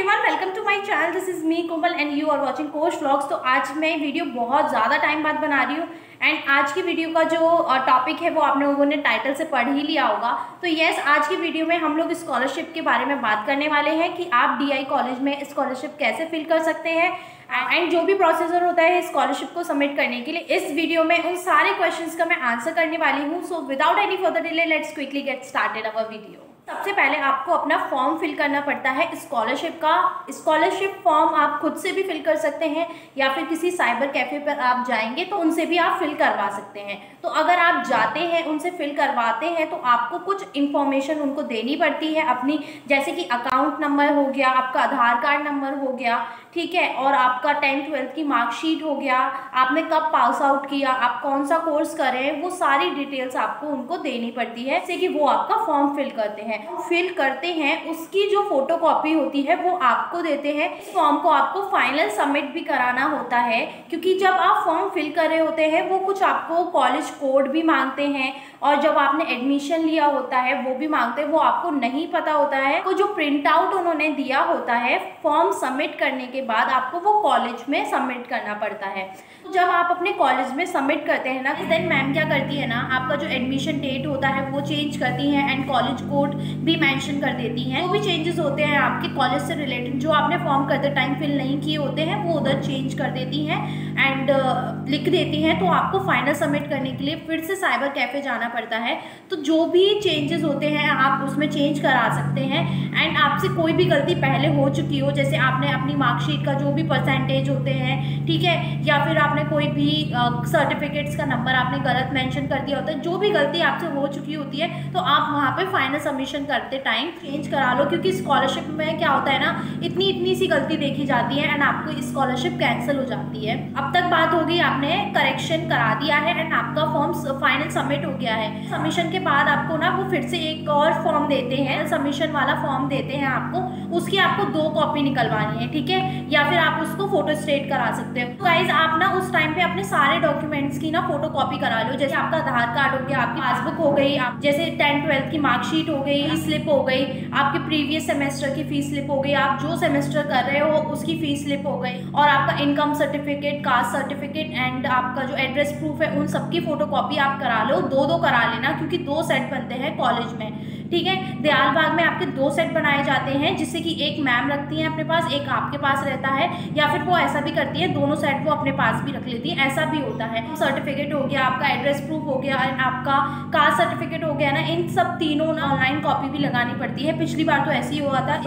Everyone, welcome to my channel. This is me Komal and you are watching Kosh vlogs. तो आज मैं video बहुत ज़्यादा टाइम बाद बना रही हूँ एंड आज की वीडियो का जो टॉपिक है वो आप लोगों ने टाइटल से पढ़ ही लिया होगा। तो यस, आज की वीडियो में हम लोग स्कॉलरशिप के बारे में बात करने वाले हैं कि आप डीआई कॉलेज में स्कॉलरशिप कैसे फिल कर सकते हैं एंड जो भी प्रोसीजर होता है स्कॉलरशिप को सबमिट करने के लिए। इस वीडियो में उन सारे क्वेश्चंस का मैं आंसर करने वाली हूँ। So without any further delay let's quickly get started our video. सबसे पहले आपको अपना फॉर्म फिल करना पड़ता है स्कॉलरशिप का। स्कॉलरशिप फॉर्म आप खुद से भी फिल कर सकते हैं या फिर किसी साइबर कैफ़े पर आप जाएंगे तो उनसे भी आप फिल करवा सकते हैं। तो अगर आप जाते हैं उनसे फिल करवाते हैं तो आपको कुछ इन्फॉर्मेशन उनको देनी पड़ती है अपनी, जैसे कि अकाउंट नंबर हो गया, आपका आधार कार्ड नंबर हो गया, ठीक है, और आपका 10th-12th की मार्कशीट हो गया, आपने कब पास आउट किया, आप कौन सा कोर्स कर रहे हैं, वो सारी डिटेल्स आपको उनको देनी पड़ती है जैसे कि वो आपका फॉर्म फिल करते हैं। फिल करते हैं उसकी जो फोटोकॉपी होती है वो आपको देते हैं। इस फॉर्म को आपको फाइनल सबमिट भी कराना होता है क्योंकि जब आप फॉर्म फिल कर रहे होते हैं वो कुछ आपको कॉलेज कोड भी मांगते हैं और जब आपने एडमिशन लिया होता है वो भी मांगते हैं, वो आपको नहीं पता होता है। तो जो प्रिंट आउट उन्होंने दिया होता है फॉर्म सबमिट करने के बाद आपको वो कॉलेज में सबमिट करना पड़ता है। तो जब आप अपने कॉलेज में सबमिट करते हैं ना, देन मैम क्या करती है ना, आपका जो एडमिशन डेट होता है वो चेंज करती हैं एंड कॉलेज कोड भी मेंशन कर देती हैं। जो भी चेंजेस होते हैं आपके कॉलेज से रिलेटेड जो आपने फॉर्म करते टाइम फिल नहीं किए होते हैं वो उधर चेंज कर देती हैं एंड लिख देती हैं। तो आपको फाइनल सबमिट करने के लिए फिर से साइबर कैफ़े जाना पड़ता है। तो जो भी चेंजेस होते हैं आप उसमें चेंज करा सकते हैं एंड आपसे कोई भी गलती पहले हो चुकी हो, जैसे आपने अपनी मार्कशीट का जो भी परसेंटेज होते हैं, ठीक है, या फिर आपने कोई भी सर्टिफिकेट्स का नंबर आपने गलत मेंशन कर दिया होता है, जो भी गलती आपसे हो चुकी होती है तो आप वहाँ पे फाइनल सबमिशन करते टाइम चेंज करा लो क्योंकि स्कॉलरशिप में क्या होता है ना, इतनी सी गलती देखी जाती है एंड आपको स्कॉलरशिप कैंसिल हो जाती है। अब तक बात हो गई, आपने करेक्शन करा दिया है एंड आपका फॉर्म फाइनल सबमिट हो गया है। सबमिशन के बाद आपको ना वो फिर से एक और फॉर्म देते हैं, सबमिशन वाला फॉर्म देते हैं आपको, उसकी आपको 2 कॉपी निकलवानी है, ठीक है, या फिर आप उसको फोटो स्टेट करा सकते हो। तो गाइज आप ना उस टाइम पे अपने सारे डॉक्यूमेंट्स की ना फोटो कॉपी करा लो, जैसे आपका आधार कार्ड हो गया, आपकी पासबुक हो गई, आप जैसे 10th-12th की मार्कशीट हो गई, फीस स्लिप हो गई, आपके प्रीवियस सेमेस्टर की फीस स्लिप हो गई, आप जो सेमेस्टर कर रहे हो उसकी फीस स्लिप हो गई, और आपका income certificate, caste certificate and आपका जो एड्रेस प्रूफ है उन सबकी फोटो कॉपी आप करा लो। 2-2 करा लेना क्योंकि 2 सेट बनते हैं कॉलेज में, ठीक है। दयाल बाग में आपके 2 सेट बनाए जाते हैं जिससे कि एक मैम रखती है अपने पास, एक आपके पास रहता है, या फिर वो ऐसा भी करती है दोनों सेट वो अपने पास भी रख लेती है, ऐसा भी होता है। सर्टिफिकेट हो गया, आपका एड्रेस प्रूफ हो गया एंड आपका कास्ट सर्टिफिकेट हो गया ना, इन सब तीनों ना ऑनलाइन कॉपी भी लगानी पड़ती है। पिछली बार तो ऐसे ही हुआ था,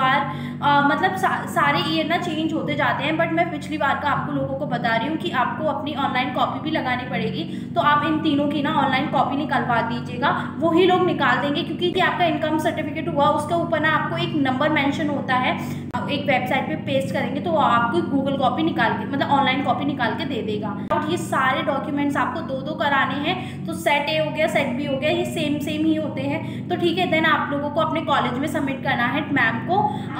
मतलब सारे ईयर ना चेंज होते जाते हैं, बट मैं पिछली बार का आपको लोगों को बता रही हूँ कि आपको अपनी ऑनलाइन कॉपी भी लगानी पड़ेगी। तो आप इन तीनों की ना ऑनलाइन कॉपी निकलवा दीजिएगा, वही लोग निकाल देंगे क्योंकि आपका इनकम सर्टिफिकेट हुआ उसके ऊपर ना आपको एक नंबर मेंशन होता है, एक वेबसाइट पे पेस्ट करेंगे तो आपको गूगल कॉपी निकाल के, मतलब ऑनलाइन कॉपी निकाल के दे देगा। और ये सारे डॉक्यूमेंट्स आपको 2-2 कराने हैं, तो सेट ए हो गया, सेट बी हो गया, ये सेम ही होते हैं। तो ठीक है, देन आप लोगों को अपने कॉलेज में सबमिट करना है मैम को।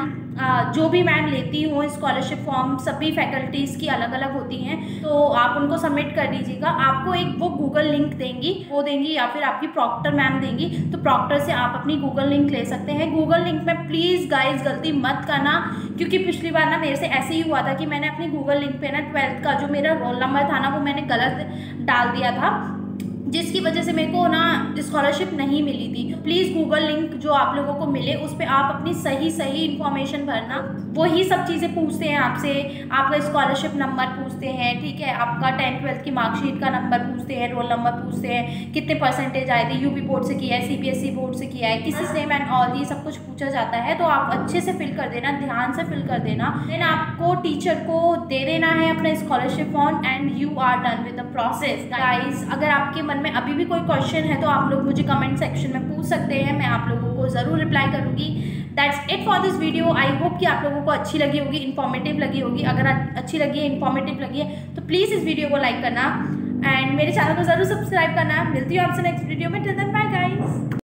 जो भी मैम लेती हो स्कॉलरशिप फॉर्म, सभी फैकल्टीज़ की अलग अलग होती हैं, तो आप उनको सबमिट कर दीजिएगा। आपको एक वो गूगल लिंक देंगी, वो देंगी या फिर आपकी प्रॉक्टर मैम देंगी, तो प्रॉक्टर से आप अपनी गूगल लिंक ले सकते हैं। गूगल लिंक में प्लीज़ गाइज गलती मत करना क्योंकि पिछली बार ना मेरे से ऐसे ही हुआ था कि मैंने अपनी गूगल लिंक पे ना 12th का जो मेरा रोल नंबर था ना वो मैंने गलत डाल दिया था, जिसकी वजह से मेरे को ना स्कॉलरशिप नहीं मिली थी। प्लीज़ गूगल लिंक जो आप लोगों को मिले उस पर आप अपनी सही इन्फॉर्मेशन भरना। वही सब चीज़ें पूछते हैं आपसे, आपका स्कॉलरशिप नंबर पूछते हैं, ठीक है, आपका 10th-12th की मार्कशीट का नंबर पूछते हैं, रोल नंबर पूछते हैं, कितने परसेंटेज आए थे, यूपी बोर्ड से किया है, सीबीएसई बोर्ड से किया है, किसी से एंड ऑल, ये सब कुछ पूछा जाता है। तो आप अच्छे से फिल कर देना, ध्यान से फिल कर देना। देन आपको टीचर को दे देना है अपना scholarship form and you are done with the process. Guys अगर आपके मन में अभी भी कोई क्वेश्चन है तो आप लोग मुझे कमेंट सेक्शन में पूछ सकते हैं, मैं आप लोगों को ज़रूर रिप्लाई करूँगी। That's it for this video. I hope कि आप लोगों को अच्छी लगी होगी, इन्फॉर्मेटिव लगी होगी। अगर अच्छी लगी है, इन्फॉर्मेटिव लगी है तो प्लीज़ इस वीडियो को लाइक करना एंड मेरे चैनल को ज़रूर सब्सक्राइब करना। मिलती हूँ आपसे नेक्स्ट वीडियो में। Till then bye guys.